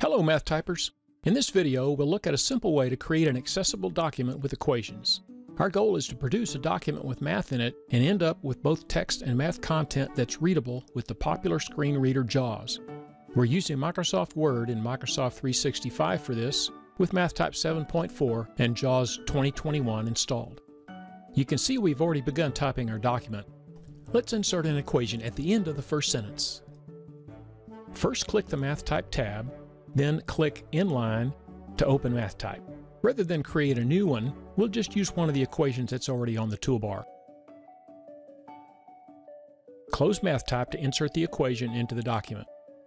Hello Math Typers! In this video, we'll look at a simple way to create an accessible document with equations. Our goal is to produce a document with math in it and end up with both text and math content that's readable with the popular screen reader JAWS. We're using Microsoft Word and Microsoft 365 for this, with MathType 7.4 and JAWS 2021 installed. You can see we've already begun typing our document. Let's insert an equation at the end of the first sentence. First, click the MathType tab, then click Inline to open MathType. Rather than create a new one, we'll just use one of the equations that's already on the toolbar. Close MathType to insert the equation into the document.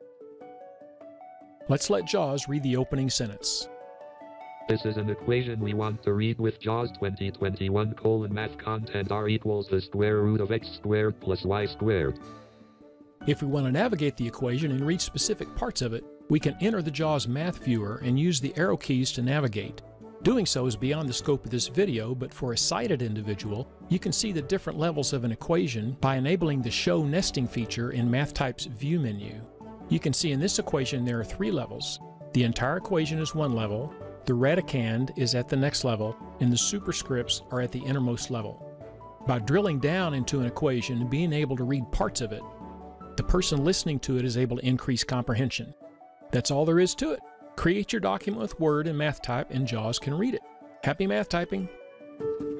Let's let JAWS read the opening sentence. This is an equation we want to read with JAWS 2021: math content r equals the square root of x squared plus y squared. If we want to navigate the equation and read specific parts of it, we can enter the JAWS Math Viewer and use the arrow keys to navigate. Doing so is beyond the scope of this video, but for a sighted individual, you can see the different levels of an equation by enabling the Show Nesting feature in MathType's View menu. You can see in this equation there are 3 levels. The entire equation is one level, the radicand is at the next level, and the superscripts are at the innermost level. By drilling down into an equation and being able to read parts of it, the person listening to it is able to increase comprehension. That's all there is to it. Create your document with Word and MathType, and JAWS can read it. Happy math typing!